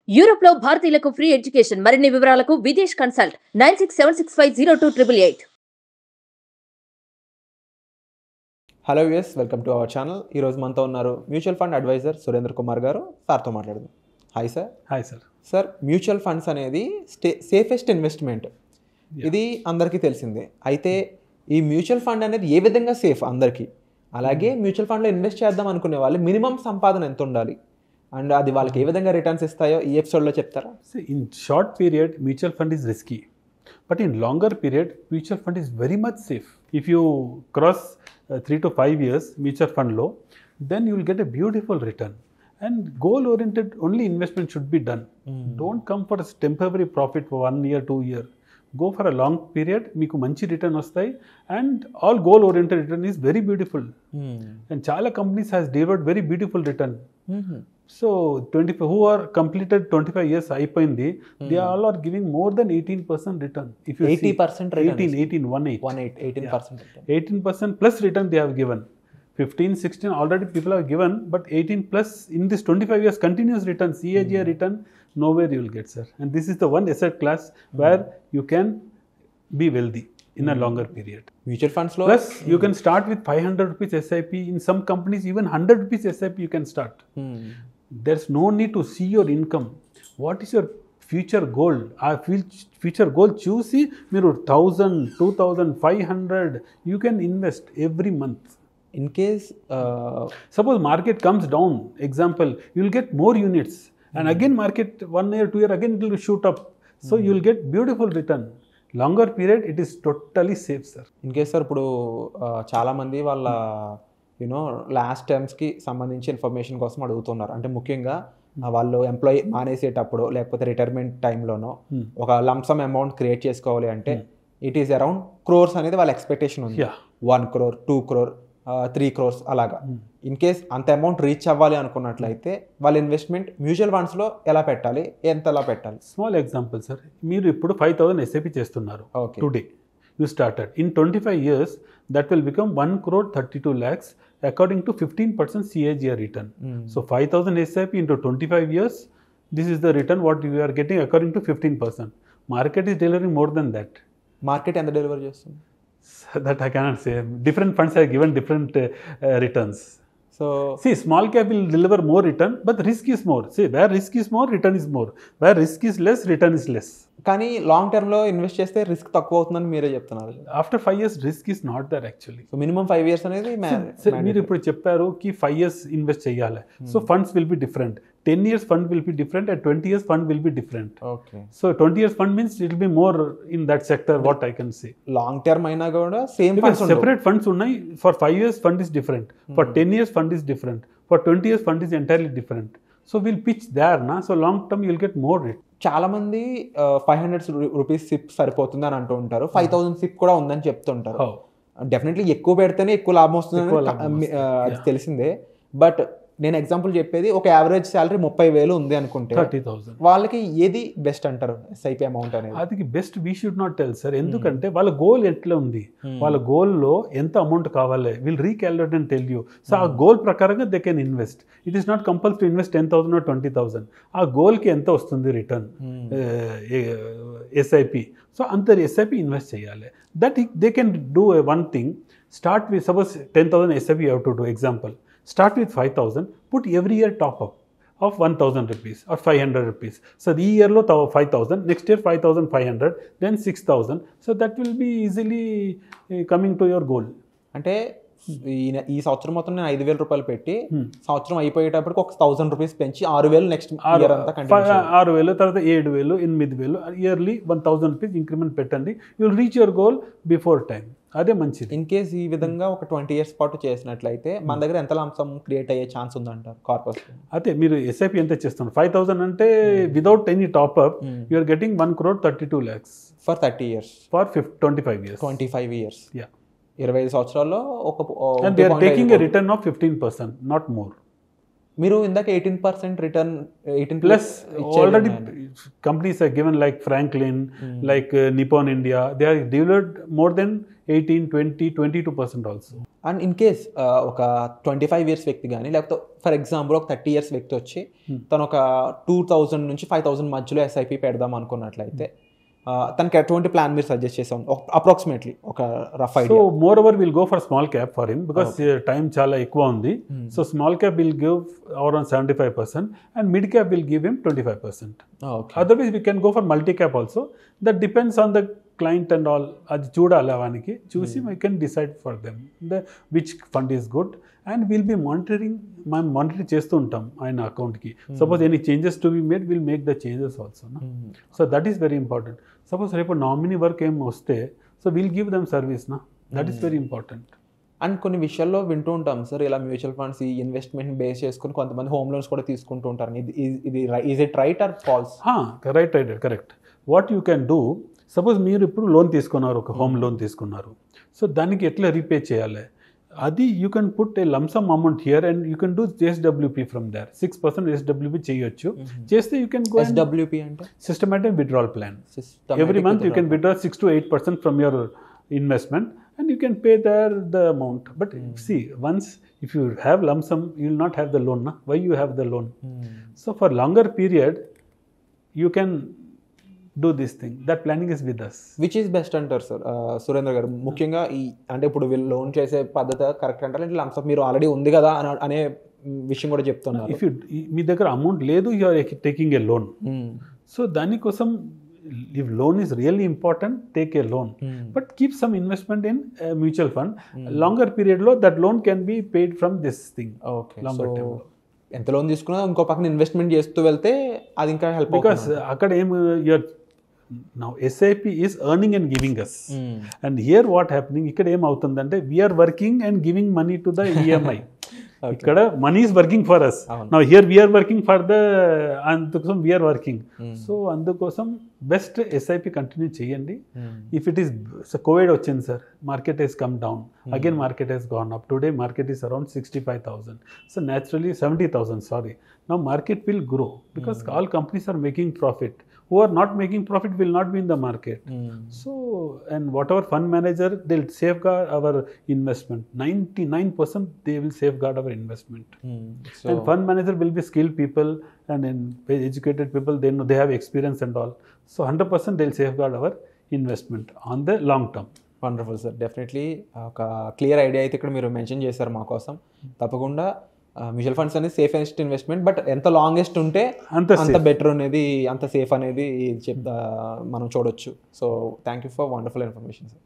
Europe లో భారతీయులకు free education మరిన్ని వివరాలకు Videsh consult 9676502888. Hello US, welcome to our channel. ఈరోజు మనతో ఉన్నారు mutual fund advisor Surendra Kumar గారు. సార్తో మాట్లాడదాం. Hi sir. Hi sir. Sir, mutual funds అనేది సేఫెస్ట్ ఇన్వెస్ట్మెంట్, ఇది అందరికీ తెలిసిందే. అయితే ఈ మ్యూచువల్ ఫండ్ అనేది ఏ విధంగా సేఫ్ అందరికీ, అలాగే మ్యూచువల్ ఫండ్లో ఇన్వెస్ట్ చేద్దాం అనుకునే వాళ్ళు మినిమం సంపాదన ఎంత ఉండాలి అండ్ అది వాళ్ళకి ఏ విధంగా రిటర్న్స్ ఇస్తాయో ఈ ఎపిసోడ్లో చెప్తారా? In short period mutual fund is risky, but in longer period mutual fund is very much safe. If you cross 3 to 5 years mutual fund low, then you will get a beautiful return. And goal oriented only investment should be done. Don't come for a temporary profit for 1 year 2 year. Go for a long period, meeku manchi return vastayi, and all goal oriented return is very beautiful. And chala companies has delivered very beautiful return. So 25 who are completed 25 years అయిపోయింది, they all are giving more than 18% return. If you 80% return, 18% plus return they have given. 15 16 already people have given, but 18 plus in this 25 years continuous return, CAGR return, nowhere you will get, sir. And this is the one asset class where you can be wealthy in a longer period. Mutual funds low, plus you can start with 500 rupees SIP. In some companies even 100 rupees SIP you can start. There's no need to see your income. What is your future goal? Future goal చూసి మీరు 1000 2000 500 you can invest every month. In case suppose market comes down, example, you will get more units, and again market 1 year 2 year again it will shoot up, so you will get beautiful return. Longer period it is totally safe, sir. In case sir, ఇప్పుడు చాలా మంది వాళ్ళ last టర్మ్స్కి సంబంధించి information కోసం అడుగుతున్నారు. అంటే ముఖ్యంగా వాళ్ళు ఎంప్లాయీ మానేసేటప్పుడు లేకపోతే రిటైర్మెంట్ టైంలోనో ఒక లంసమ్ అమౌంట్ క్రియేట్ చేసుకోవాలి అంటే ఇట్ ఈస్ అరౌండ్ క్రోర్స్ అనేది వాళ్ళ ఎక్స్పెక్టేషన్ ఉంది. 1 crore 2 crore 3 crores అలాగా. ఇన్ కేస్ అంత అమౌంట్ రీచ్ అవ్వాలి అనుకున్నట్లయితే వాళ్ళ ఇన్వెస్ట్మెంట్ మ్యూచువల్ ఫండ్స్లో ఎలా పెట్టాలి, ఎంతలా పెట్టాలి? స్మాల్ ఎగ్జాంపుల్ సార్, మీరు ఇప్పుడు 5000 SIP చేస్తున్నారు today, you started. In 25 years, that will become 1 crore 32 lakhs according to 15% CAGR return. So 5,000 SIP into 25 years, this is the return what you are getting according to 15%. Market is delivering more than that. Market ఎంత deliver చేస్తుంది? That I cannot say. Different funds have given different returns. So see, small cap will deliver more return, but risk is more. See, where risk is more, return is more. Where risk is less, return is less. కానీ long టర్మ్లో invest చేస్తే risk తక్కువ అవుతుందని మీరే చెప్తున్నారు. After 5 years risk is not there actually. So minimum 5 years అనేది మీరు ఇప్పుడు చెప్పారు కి 5 years ఇన్వెస్ట్ చేయాలి. So funds will be different. 10 years fund will be different and 20 years fund will be different. Okay. So 20 years fund means it will be more in that sector, what I can say. Long term అయినా కూడా same funds separate funds ఉన్నాయి. For 5 years fund is different. For 10 years fund is different. For 20 years fund is entirely different. So we'll pitch there na. So long term you will get more rate. చాలా మంది 500 rupees SIP సరిపోతుంది అని అంటూ ఉంటారు. 5000 SIP కూడా ఉందని చెప్తుంటారు. Definitely ఎక్కువ పెడితేనే ఎక్కువ లాభం వస్తుందని అది తెలిసిందే. బట్ నేను ఎగ్జాంపుల్ చెప్పేది, ఒక యావరేజ్ శాలరీ 30,000 ఉంది అనుకుంటే 30,000 వాళ్ళకి ఏది బెస్ట్ అంటారు SIP అమౌంట్ అనేది? అది best we should not tell sir. ఎందుకంటే వాళ్ళ గోల్ ఎట్లా ఉంది, వాళ్ళ గోల్లో ఎంత అమౌంట్ కావాలి will recalculate and tell you. So ఆ గోల్ ప్రకారంగా they can invest. It is not compulsory to invest 10,000 or 20,000. ఆ గోల్కి ఎంత వస్తుంది రిటర్న్ SIP, సో అంత SIP ఇన్వెస్ట్ చేయాలి. That they can do one thing. Start with suppose 10,000 SIP you have to do. Example, start with 5,000, put every year top up of 1,000 rupees or 500 rupees. So the year lo 5,000, next year 5,500, then 6,000. So that will be easily coming to your goal. అంటే ఈ సంవత్సరం మొత్తం నేను 5,000 రూపాయలు పెట్టి సంవత్సరం అయిపోయేటప్పటికి ఒక 1,000 rupees పెంచి 6,000 నెక్స్ట్ ఇయర్ అంతా కంటిన్యూ 6,000 తర్వాత 7,000 8,000 ఇయర్లీ 1,000 రూపీస్ ఇంక్రిమెంట్ పెట్టండి. You will reach your goal before time. అదే మంచిది. ఇన్ కేస్ ఈ విధంగా ఒక 20 years పాటు చేసినట్లయితే మన దగ్గర ఎంత లంసం క్రియేట్ అయ్యే ఛాన్స్ ఉందంటారు కార్పస్? అదే మీరు SIP ఎంత చేస్తున్నారు? 5,000 అంటే without any top up you are getting 1 crore 32 lakhs for 30 years, for 25 years. 25 years, yeah, 25 సంవత్సరాల్లో ఒక and they are taking a return of 15%, not more. మీరు ఇందాక 18% return 18 plus already companies are given like Franklin, like Nippon India, they are delivered more than 18, 20, 22% also. And in case ఒక 25 years వ్యక్తి కానీ లేకపోతే for example ఒక 30 years వ్యక్తి వచ్చి తను ఒక 2000 నుంచి 5000 మధ్యలో ఎస్ఐపి పెడదాం అనుకున్నట్లయితే తనకి ఎటువంటి ప్లాన్ మీరు సజెస్ట్ చేసాం అప్రాక్సిమేట్లీ ఒక rough so idea? More over will go for small cap for him because time చాలా ఎక్కువ ఉంది. So small cap will give around 75% and mid cap will give him 25%. Otherwise we can go for multi cap also. That depends on the client and all. అది చూడాలి అవనికి చూసి we can decide for them which fund is good and will be monitoring. మనం monitoring చేస్తూ ఉంటాం ఆయన అకౌంట్కి. Suppose any changes to be made will make the changes also. So that is very important. Suppose రేపు nominee work ఏం వస్తే so will give them service నా. That is very important. And కొన్ని విషయాల్లో వింటూ ఉంటాం సార్, ఇలా మ్యూచువల్ ఫండ్స్ ఈ ఇన్వెస్ట్మెంట్ బేస్ చేసుకుని కొంతమంది హోమ్ లోన్స్ కూడా తీసుకుంటూ ఉంటారు. ఇది is it right or false? Right correct. What you can do, suppose మీరు ఇప్పుడు లోన్ తీసుకున్నారు, ఒక హోమ్ లోన్ తీసుకున్నారు. సో దానికి ఎట్లా రీపే చేయాలి అది you can put a lumpsum amount here and you can do SWP from there. 6% SWP చేయొచ్చు. చేస్తే యూ కెన్ గో SWP అంటే systematic withdrawal plan. Every month you can withdraw 6 to 8% from your investment and you can pay there the amount. But see, once if you have lump sum, you will not have the loan. Na? Why you have the loan? So for longer period, you can do this thing. That planning is with us. Which is best అంటారు sir Surendra గారు? ముఖ్యంగా ఈ అంటే ఇప్పుడు వీళ్ళు loan చేసే పద్ధతి correct అంటారు, ఇట్లా లంసప్ మీరు ఆల్రెడీ ఉంది కదా అనే విషయం కూడా చెప్తున్నారు. ఇఫ్ యూ మీ దగ్గర అమౌంట్ లేదు, you are taking a loan. So దానికోసం if loan is really important, take a loan. But keep some investment in a mutual fund. Longer period lo that loan can be paid from this thing. Okay. Longer term. ఎంత loan తీసుకున్నా ఇంకో పక్కన investment చేస్తూ వెళ్తే అది ఇంకా help Because అక్కడ ఏం your now SIP is earning and giving us. And here what happening, ఇక్కడ ఏం అవుతుందంటే we are working and giving money to the EMI. ఇక్కడ money is working for us. Now here we're working for the, అందుకోసం we're working. So అందుకోసం best SIP continue చేయండి. If it is covid వచ్చింది sir, market has come down, again market has gone up. Today market is around 65,000. So naturally 70,000 sorry. Now market will grow because all companies are making profit. Who are not making profit will not be in the market. So, and whatever fund manager, they'll safeguard our investment. 99% they will safeguard our investment. So, and fund manager will be skilled people and educated people. They know, they have experience and all. So 100% they'll safeguard our investment on the long term. Wonderful sir. Definitely ఒక clear idea అయితే ఇక్కడ మీరు mention చేశారు మా కోసం. తప్పకుండా mutual funds అనేది safest investment, but ఎంత లాంగెస్ట్ ఉంటే అంత బెటర్ అనేది, అంత సేఫ్ అనేది మనం చూడొచ్చు. So thank you for wonderful information sir.